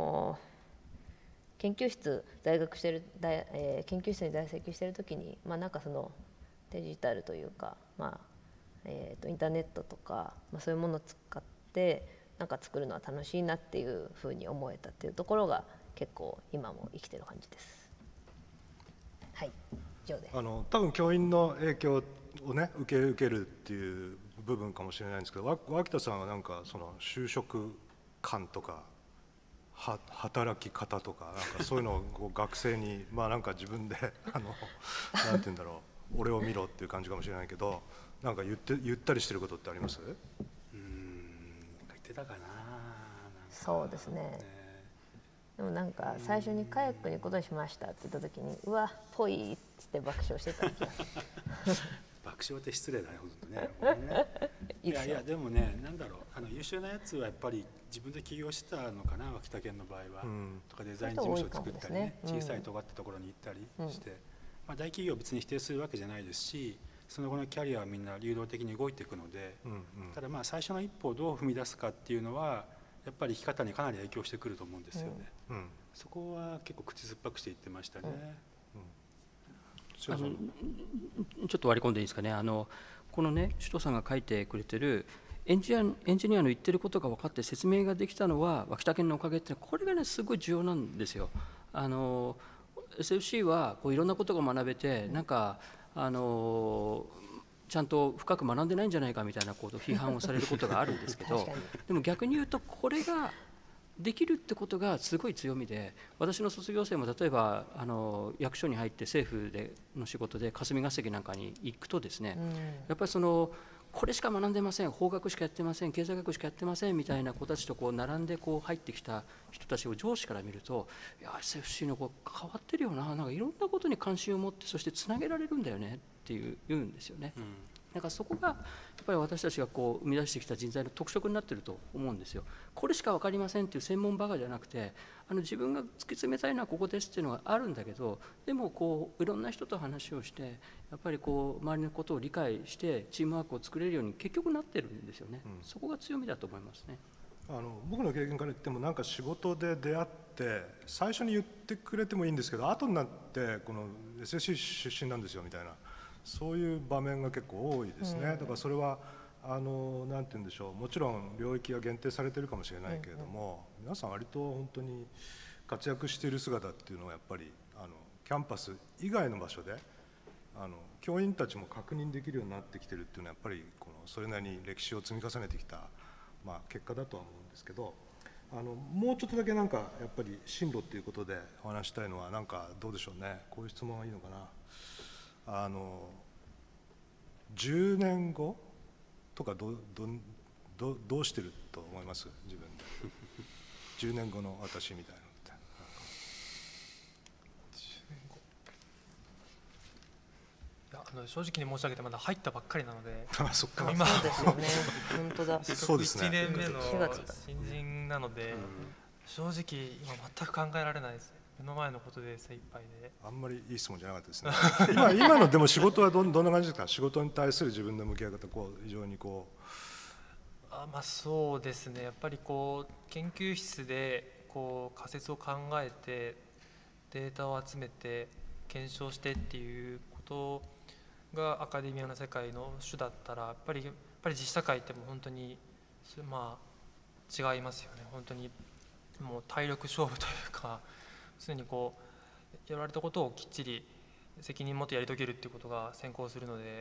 研究室研究室に在籍してる時に、なんかそのデジタルというか、インターネットとか、そういうものを使ってなんか作るのは楽しいなっていうふうに思えたっていうところが結構今も生きてる感じです。はい、以上です。 多分教員の影響をね受けるっていう部分かもしれないんですけど、脇田さんはなんかその就職感とか働き方とかなんかそういうのをこう学生になんか自分でなんて言うんだろう、俺を見ろっていう感じかもしれないけど、なんか言ったりしてることってあります？ 言ってたかな。 そうですね。でもなんか最初にカヤックに行くことにしましたって言った時に、うわぽいっつって爆笑してたんですよ爆笑って失礼だね、本当ね。いやでもね、なんだろう、優秀なやつはやっぱり自分で起業してたのかな、秋田県の場合は、とかデザイン事務所作ったりね、小さい尖ったところに行ったりして、大企業を別に否定するわけじゃないですし、その後のキャリアはみんな流動的に動いていくので、ただ最初の一歩をどう踏み出すかっていうのはやっぱり生き方にかなり影響してくると思うんですよね。そこは結構口酸っぱくして言ってましたね。 ちょっと割り込んでいいですかね。このね、首藤さんが書いてくれてるエンジニアの言ってることが分かって説明ができたのは脇田県のおかげって、これがねすごい重要なんですよ。SFC はこういろんなことが学べて、なんかちゃんと深く学んでないんじゃないかみたいなことを批判をされることがあるんですけどでも逆に言うとこれができるってことがすごい強みで、私の卒業生も例えば役所に入って政府での仕事で霞が関なんかに行くとですね、やっぱりこれしか学んでません、法学しかやってません、経済学しかやってませんみたいな子たちとこう並んでこう入ってきた人たちを上司から見ると、いや SFC の子変わってるよな、なんかいろんなことに関心を持って、そしてつなげられるんだよねって言うんですよね。だからそこがやっぱり私たちがこう生み出してきた人材の特色になっていると思うんですよ。これしか分かりませんっていう専門バカじゃなくて、自分が突き詰めたいのはここですっていうのがあるんだけど、でもこういろんな人と話をしてやっぱりこう周りのことを理解してチームワークを作れるように結局なってるんですよね。そこが強みだと思いますね。 僕の経験から言っても、なんか仕事で出会って最初に言ってくれてもいいんですけど、後になってこの SSC 出身なんですよみたいな、そういう場面が結構多いですね。だからそれはなんて言うんでしょう、もちろん領域が限定されてるかもしれないけれども、皆さん割と本当に活躍している姿っていうのはやっぱりキャンパス以外の場所で教員たちも確認できるようになってきてるっていうのは、やっぱりそれなりに歴史を積み重ねてきた、結果だとは思うんですけど、もうちょっとだけなんかやっぱり進路っていうことでお話したいのは、なんかどうでしょうね、こういう質問はいいのかな。10年後とかどうしてると思います？自分で10年後の私みたいなのって。 10年後、いや正直に申し上げてまだ入ったばっかりなのでそっか、 今そうですよね、本当だ。 そうですね、 1年目の 4月だ新人なので、正直今全く考えられないですね。目の前のことで精一杯で。 あんまりいい質問じゃなかったですね今のでも仕事はどんな感じですか？仕事に対する自分の向き合い方、非常にそうですね、やっぱり研究室で仮説を考えてデータを集めて検証してっていうことがアカデミアの世界の主だったら、やっぱり実社会ってもう本当に違いますよね。本当にもう体力勝負というか、常にやられたことをきっちり責任持ってやり遂げるっていうことが先行するので、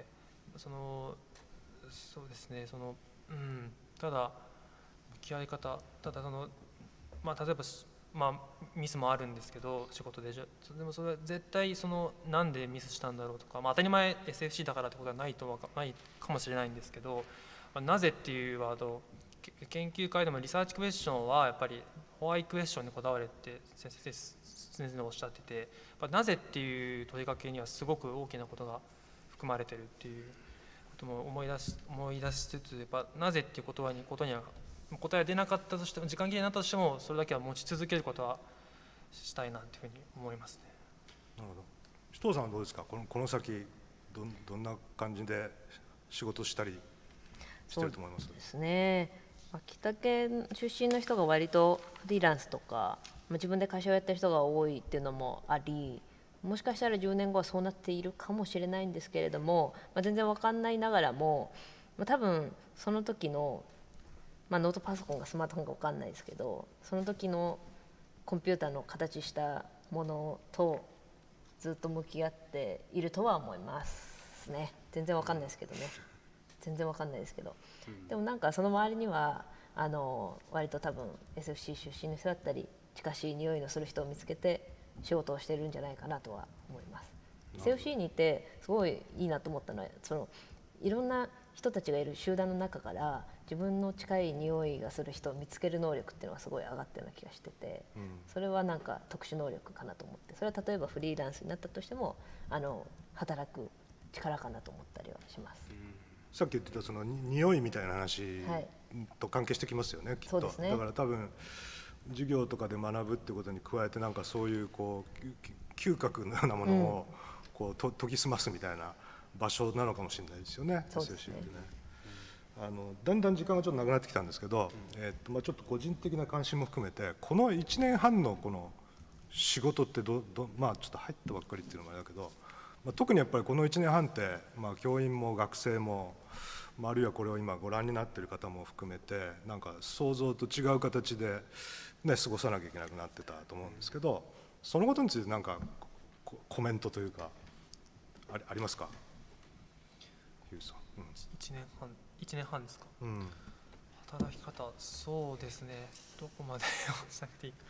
そうですね、ただ向き合い方、ただ例えばミスもあるんですけど、仕事ででもそれは絶対なんでミスしたんだろうとか、当たり前 SFC だからってことはないかもしれないんですけど、なぜっていうワード、研究会でもリサーチクエスチョンはやっぱりホワイクエスチョンにこだわれって先生おっしゃってて、なぜっていう問いかけにはすごく大きなことが含まれてるっていうことも思い出しつつ、やっぱなぜっていうことには答えが出なかったとしても、時間切れになったとしても、それだけは持ち続けることはしたいなというふうに思いますね。 なるほど。首藤さんはどうですか、この先どんな感じで仕事したりしてると思います？ そうですね、秋田県出身の人が割とフリーランスとか自分で会社をやってる人が多いっていうのもあり、もしかしたら10年後はそうなっているかもしれないんですけれども、全然分かんないながらも、多分その時の、ノートパソコンがスマートフォンか分かんないですけど、その時のコンピューターの形したものとずっと向き合っているとは思いますね。全然分かんないですけどね、全然分かんないですけど、でもなんかその周りには割と多分 SFC 出身の人だったり近しい匂いのする人を見つけて仕事をしてるんじゃないかなとは思います。SFC にいてすごいいいなと思ったのは、いろんな人たちがいる集団の中から自分の近い匂いがする人を見つける能力っていうのがすごい上がってるような気がしてて、それはなんか特殊能力かなと思って、それは例えばフリーランスになったとしても働く力かなと思ったりはします。 さっき言ってたその匂いみたいな話と関係してきますよね、きっと。 そうですね。 だから多分授業とかで学ぶってことに加えて、なんかそういう嗅覚のようなものを研ぎ澄ますみたいな場所なのかもしれないですよね。 そうですね。 だんだん時間がちょっとなくなってきたんですけど、ちょっと個人的な関心も含めて、この1年半のこの仕事ってちょっと入ったばっかりっていうのもあれだけど、特にやっぱりこの1年半って、教員も学生も、あるいはこれを今ご覧になっている方も含めて、なんか想像と違う形で、過ごさなきゃいけなくなってたと思うんですけど、そのことについて何かコメントというかありますか？ヒューさん。 1年半ですか。働き方、そうですね、どこまでおっしゃっていいか。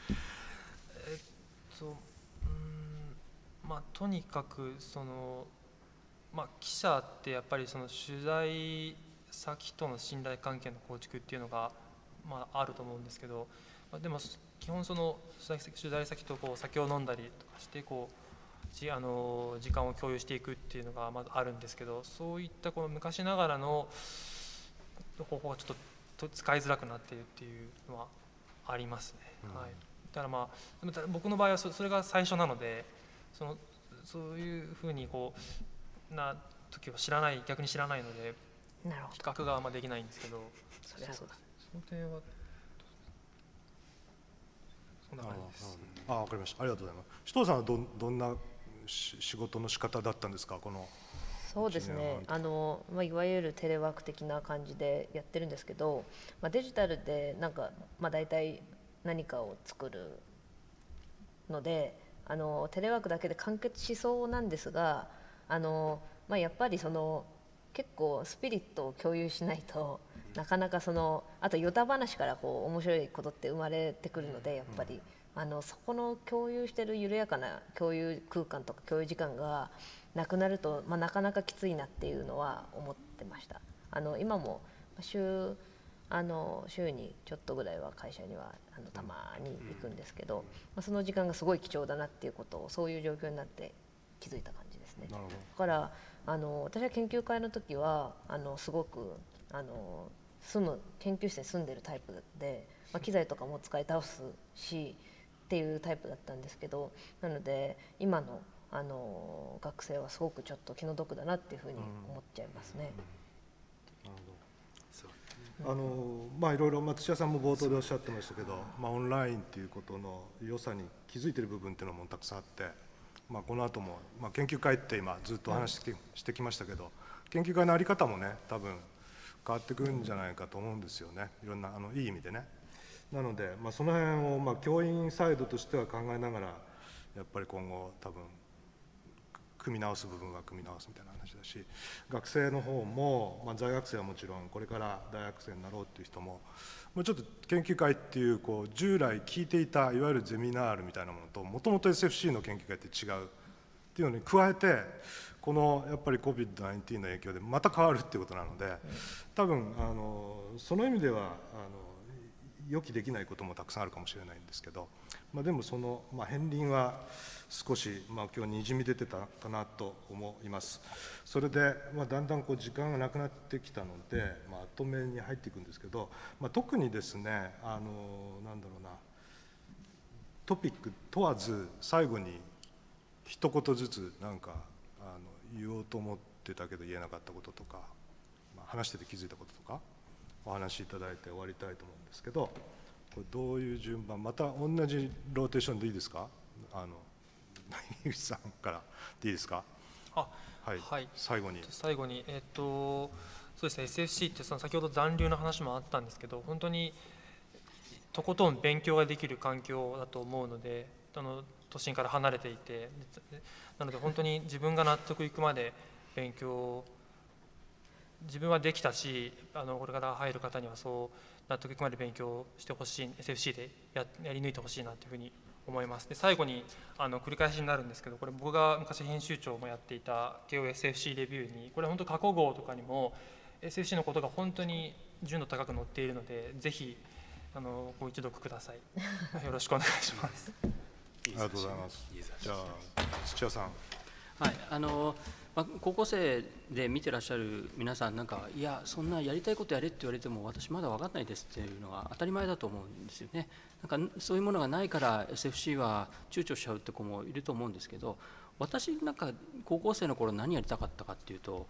とにかく記者ってやっぱり取材先との信頼関係の構築っていうのが、あると思うんですけど、でも基本取材先と酒を飲んだりとかして時間を共有していくっていうのがまずあるんですけど、そういった昔ながらの方法がちょっと使いづらくなっているっていうのはありますね。だから僕の場合はそれが最初なので、そういうふうにな時は逆に知らないので比較ができないんですけど、 そりゃそうだ。 その点はそんな感じです。 わかりました。ありがとうございます。首藤さんはどんな仕事の仕方だったんですか、この。 そうですね、いわゆるテレワーク的な感じでやってるんですけど、デジタルでなんか、大体何かを作るのでテレワークだけで完結しそうなんですが、やっぱり結構スピリットを共有しないとなかなかあとヨタ話から面白いことって生まれてくるので、やっぱりそこの共有してる緩やかな共有空間とか共有時間がなくなると、なかなかきついなっていうのは思ってました。今も週にちょっとぐらいは会社にはたまに行くんですけど、その時間がすごい貴重だなっていうことをそういう状況になって気づいた感じですね。だから私は研究会の時はすごく研究室に住んでるタイプで、機材とかも使い倒すしっていうタイプだったんですけど、なので今の学生はすごくちょっと気の毒だなっていうふうに思っちゃいますね。 いろいろ土屋さんも冒頭でおっしゃってましたけど、オンラインっていうことの良さに気づいてる部分っていうのもたくさんあって、この後も、研究会って今ずっとお話してきましたけど、研究会の在り方もね多分変わってくるんじゃないかと思うんですよね、いろんないい意味でね。なので、その辺を教員サイドとしては考えながらやっぱり今後多分組み直す部分は組み直すみたいな話だし、学生の方も、在学生はもちろんこれから大学生になろうっていう人ももうちょっと研究会っていう従来聞いていたいわゆるゼミナールみたいなものともともと SFC の研究会って違うっていうのに加えて、このやっぱり COVID-19 の影響でまた変わるっていうことなので、多分その意味では予期できないこともたくさんあるかもしれないんですけど、でもその、片鱗は少し、今日にじみ出てたかなと思います。それで、だんだん時間がなくなってきたので、まとめに入っていくんですけど、特にですね、なんだろうな、トピック問わず最後に一言ずつなんか言おうと思ってたけど言えなかったこととか、話してて気づいたこととかお話しいただいて終わりたいと思うんですけど、これどういう順番、また同じローテーションでいいですか？井口さんからでいいですか？ はい、 最後にそうですね、SFC って先ほど残留の話もあったんですけど、本当にとことん勉強ができる環境だと思うので、都心から離れていて、なので本当に自分が納得いくまで勉強自分はできたし、これから入る方にはそう納得いくまで勉強してほしい、 SFC でやり抜いてほしいなというふうに思います。で最後に繰り返しになるんですけど、これ僕が昔編集長もやっていた KOSFC レビューに、これ本当過去号とかにも SFC のことが本当に純度高く載っているので、ぜひご一読ください。よろしくお願いします。 ありがとうございます。じゃあ土屋さん。 はい、高校生で見てらっしゃる皆さん、なんかいやそんなやりたいことやれって言われても私まだ分かんないですっていうのが当たり前だと思うんですよね。なんかそういうものがないから SFC は躊躇しちゃうって子もいると思うんですけど、私なんか高校生の頃何やりたかったかっていうと、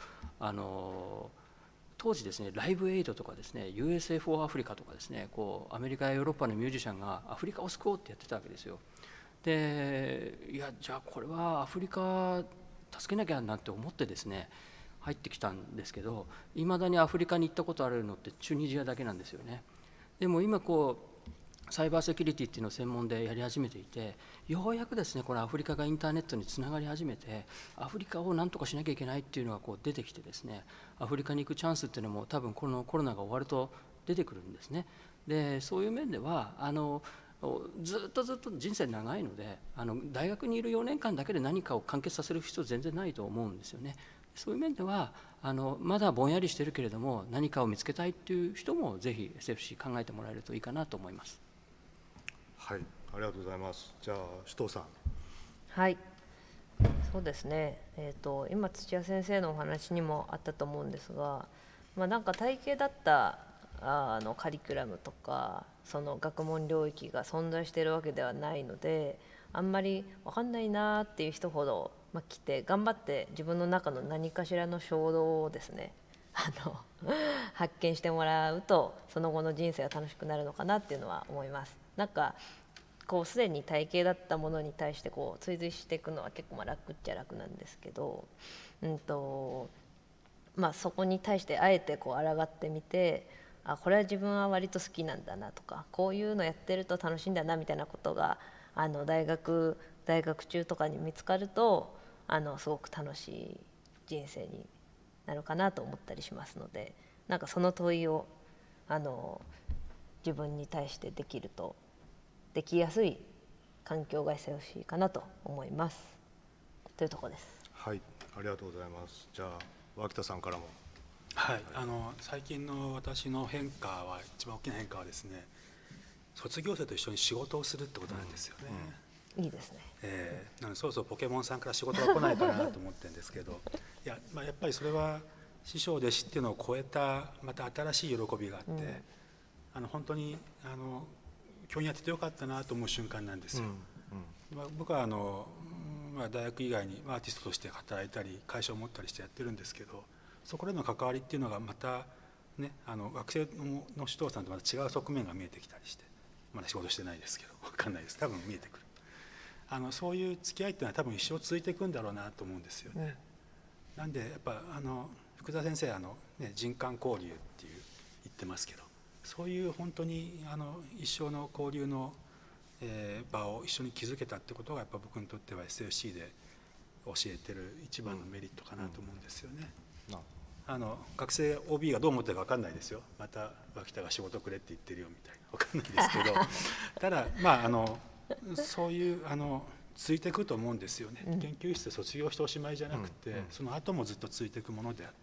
当時ですね、ライブエイドとかですね、USA for Africa とかですね、アメリカやヨーロッパのミュージシャンがアフリカを救おうってやってたわけですよ。でいやじゃあこれはアフリカ助けなきゃなんて思ってですね入ってきたんですけど、いまだにアフリカに行ったことあるのってチュニジアだけなんですよね。でも今サイバーセキュリティっていうのを専門でやり始めていて、ようやくですねこのアフリカがインターネットにつながり始めて、アフリカを何とかしなきゃいけないっていうのが出てきてですね、アフリカに行くチャンスっていうのも多分このコロナが終わると出てくるんですね。でそういう面ではずっと人生長いので、大学にいる4年間だけで何かを完結させる必要全然ないと思うんですよね。そういう面ではまだぼんやりしてるけれども何かを見つけたいっていう人もぜひ SFC 考えてもらえるといいかなと思います。 はい、ありがとうございます。じゃあ首藤さん。 はい、そうですね、今土屋先生のお話にもあったと思うんですが、なんか体系だったカリキュラムとかその学問領域が存在しているわけではないので、あんまり分かんないなっていう人ほど、来て頑張って自分の中の何かしらの衝動をですね発見してもらうと、その後の人生が楽しくなるのかなっていうのは思います。なんかすでに体系だったものに対して追随していくのは結構楽っちゃ楽なんですけど、そこに対してあえて抗ってみて、これは自分は割と好きなんだなとか、こういうのやってると楽しいんだなみたいなことが大学中とかに見つかるとすごく楽しい人生になるかなと思ったりしますので、なんかその問いを自分に対してできやすい環境が SFC かなと思いますというところです。 はい、ありがとうございます。じゃあ脇田さんからも。 はい、最近の私の変化は、一番大きな変化はですね、卒業生と一緒に仕事をするってことなんですよね。 いいですね。 なのでそろそろポケモンさんから仕事が来ないかなと思ってるんですけどいや、やっぱりそれは師匠弟子っていうのを超えたまた新しい喜びがあって、本当に教員やっててよかったなと思う瞬間なんですよ。僕は大学以外にアーティストとして働いたり会社を持ったりしてやってるんですけど、そこでの関わりっていうのがまたね、学生の首藤さんとまた違う側面が見えてきたりして、まだ仕事してないですけど分かんないです、多分見えてくる。そういう付き合いっていうのは多分一生続いていくんだろうなと思うんですよね。なんでやっぱ福田先生人間交流っていう言ってますけど、そういう本当に一生の交流の場を一緒に築けたってことがやっぱ僕にとっては SFC で教えてる一番のメリットかなと思うんですよね。 な学生 OB がどう思ってるか分かんないですよ。また脇田が仕事くれって言ってるよみたいな、分かんないですけどただそういうついていくと思うんですよね。研究室で卒業しておしまいじゃなくて、その後もずっとついていくものであって、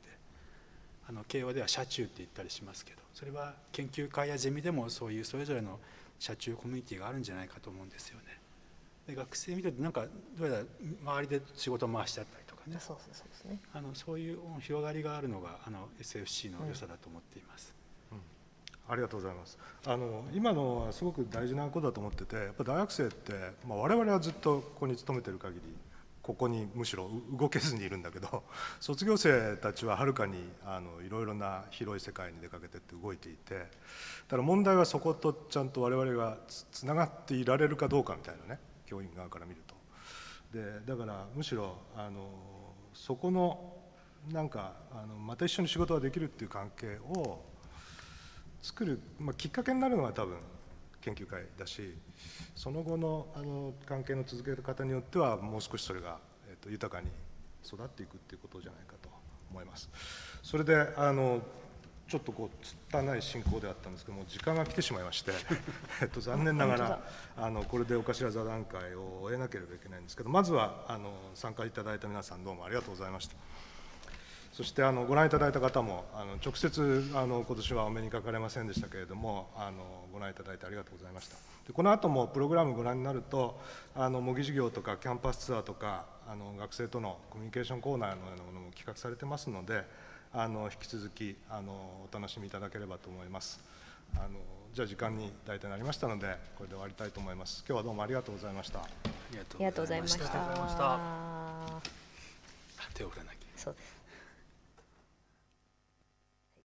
慶応では社中って言ったりしますけど、それは研究会やゼミでもそういうそれぞれの社中コミュニティがあるんじゃないかと思うんですよね。で学生見てるとなんかどうやら周りで仕事回しちゃったりとかね、 そうですね。 そういう広がりがあるのがSFC の良さだと思っています。 ありがとうございます。今のはすごく大事なことだと思ってて、やっぱ大学生って、我々はずっとここに勤めてる限りここにむしろ動けずにいるんだけど、卒業生たちははるかにいろいろな広い世界に出かけてって動いていて、だから問題はそことちゃんと我々がつながっていられるかどうかみたいなね、教員側から見ると。でだからむしろそこのなんかまた一緒に仕事ができるっていう関係を作る、きっかけになるのが多分研究会だし、その後の関係の続け方によってはもう少しそれが、豊かに育っていくっていうことじゃないかと思います。それでちょっとこう拙い進行であったんですけども、時間が来てしまいまして残念ながらこれでお頭座談会を終えなければいけないんですけど、まずは参加いただいた皆さんどうもありがとうございました。そしてご覧いただいた方も直接今年はお目にかかれませんでしたけれども、ご覧いただいてありがとうございました。でこの後もプログラムご覧になると模擬授業とかキャンパスツアーとか学生とのコミュニケーションコーナーのようなものも企画されてますので、引き続きお楽しみいただければと思います。じゃあ時間に大体なりましたのでこれで終わりたいと思います。今日はどうもありがとうございました。 ありがとうございました。 ありがとうございました。 手を振らなきゃ。 そうです。